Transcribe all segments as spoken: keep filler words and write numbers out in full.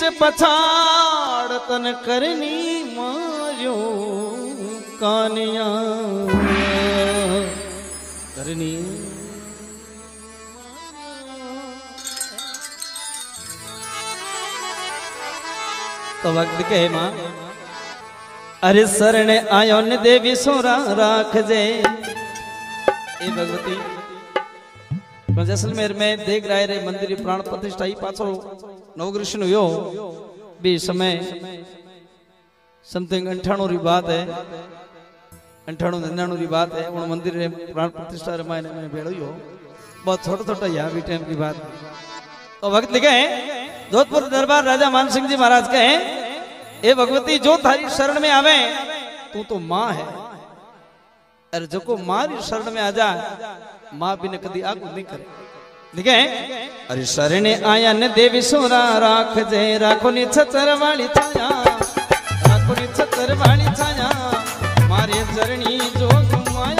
पीछे पछाड़ तन करनी मारियो कानिया करनी। तो वक्त के मां अरे शरण आयो ने देवी सोरा राख जे ए भगवती जैसलमेर में देख रहे रे मंदिर प्राण प्रतिष्ठा ही पाछो नवग्रह नो यो भी समय समथिंग अंठाणु री बात है अंठाणु निन्याणु री बात है उन मंदिर रे प्राण प्रतिष्ठा रे मायने में भेड़ो बहुत छोटा छोटा यहाँ भी टाइम की बात। तो वक्त लिखे जोधपुर दरबार राजा मान सिंह जी महाराज कहे ए भगवती जो थारी शरण में आवे तू तो मां है अरे जो को मारी शरण में आ जा मां भी ने कदी आगू नहीं करे। लिखे अरे शरण आया ने देवी सोरा राख जे राखो नी छतर वाली छाया राखो नी छतर वाली छाया मारे चरणी जोग माया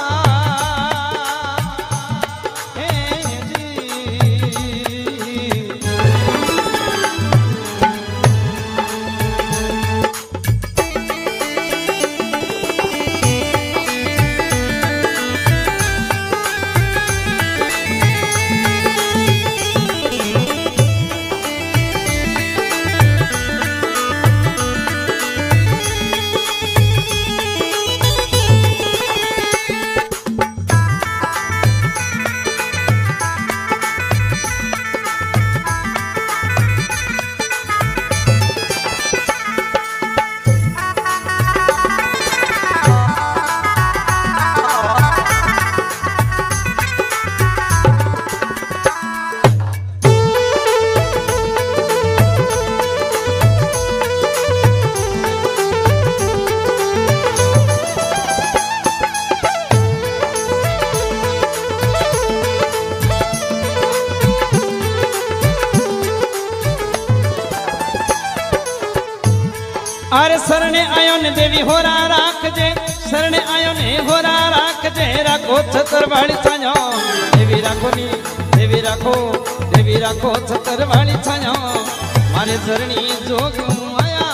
अरे शरण आयो ने देवी होरा राख जे शरण आयो ने होरा राख जे राखो छतर वाली छाया देवी राखो नी देवी राखो देवी राखो छतर वाली छाया मारे चरणी जोग माया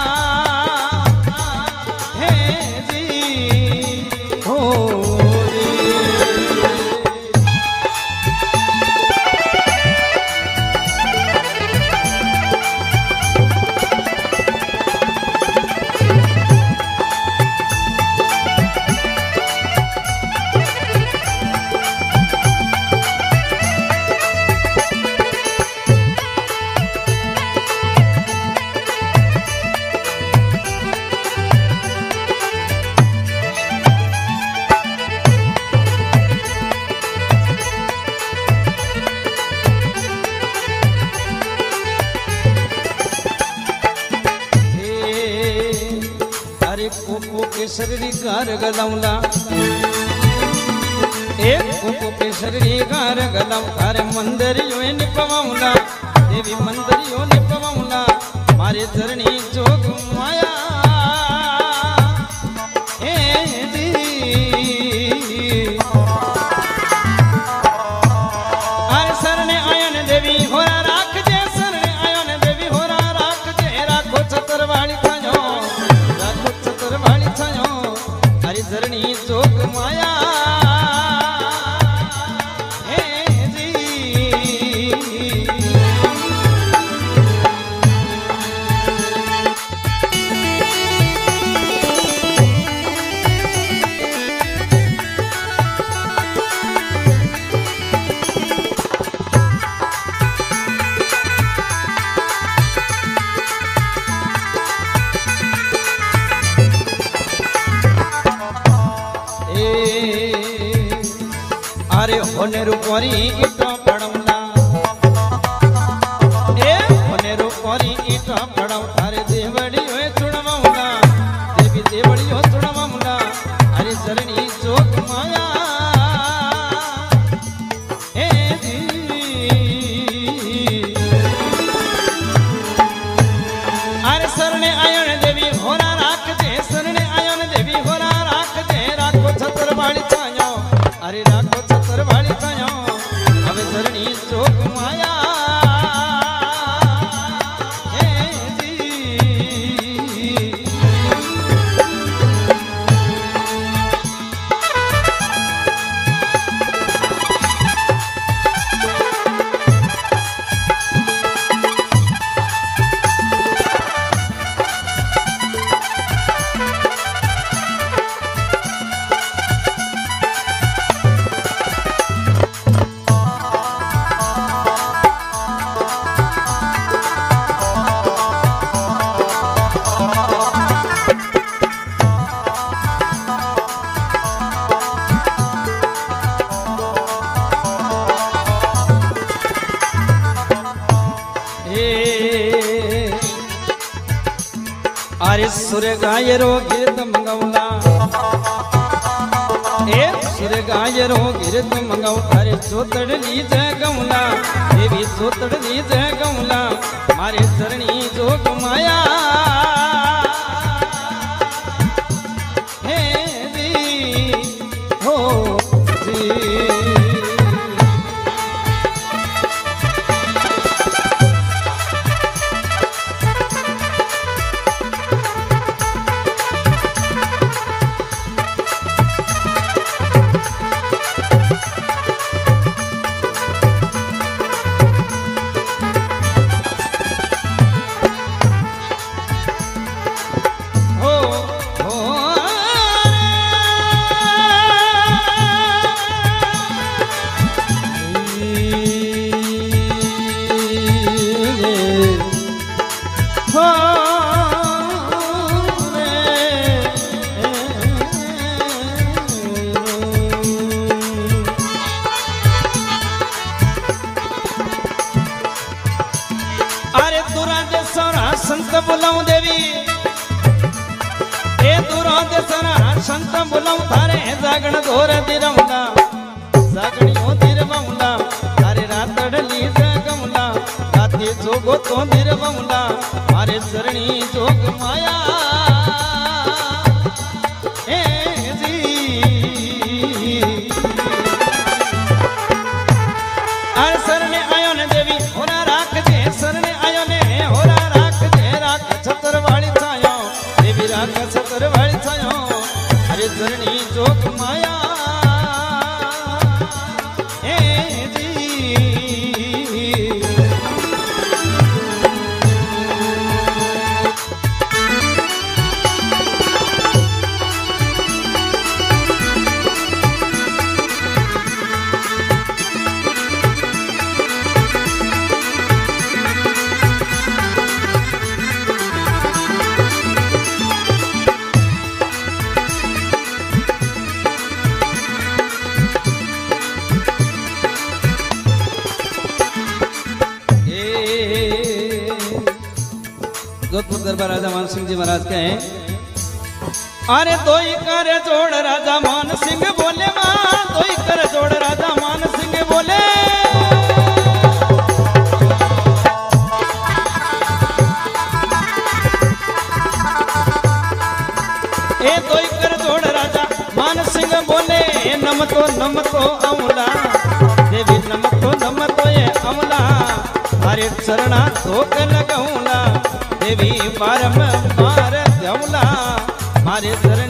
हे जी हो केसरी गार गलाउला एक कोको केसरी गार गलाउ थारे मंदरियो ने पवाउला देवी मंदरियो ने पवाउला मारे चरणी जोग माया हे दी अरे शरण आयन देवी होरा राख जे शरण आयन देवी होरा राख जे राखो छतर वाली छायो राखो छतर वाली छायो हरी धरणी जोग माया हे जी अरे होने रूपरी इटा पड़मना ए होने रूपरी इटा पड़म थारे देवड़ी होए चुड़माउना देवी देवड़ी हो चुड़माउना अरे चरणी जोग माया हे जी अरे शरणे आयन देवी होरा राख दे शरणे आयन देवी होरा राख दे राखो छतर वाली छायो अरे राखो छतर वाली छायो अब धरणी जोग माया हे मारे सूर्य गायरो गिरत मंगवला ए सूर्य गायरो गिरत मंगव थारे चोतड़ली जगवला देवी चोतड़ली जगवला मारे चरणी जोग माया हे जी हो जी संत बुलाऊं देवी ए दूरों दे सना संत बुलाऊं थारे जागण घोर दिरमला जागणी हो दिरमला थारे रातड़ली जगमला राते जोगो तो दिरमला मारे चरणी जोग माया ए जी आर सरने आयो ने देवी होरा राख दे सरने आयो ने होरा छतरवाड़ी छायो देवी राख छतरवाड़ी छायो अरे चरणी जोग माया ए जी जोधपुर दरबार राजा मान सिंह जी महाराज के हैं अरे दोई कर जोड़ राजा मान सिंह बोले मां दोई कर जोड़ राजा मान सिंह बोले ए दोई कर जोड़ राजा मान सिंह बोले नम तो नम तो अमला देवी नम तो नम तो ये अमला हरे चरणा धोक लगाऊला देवी पारम मार दौला मारे चरण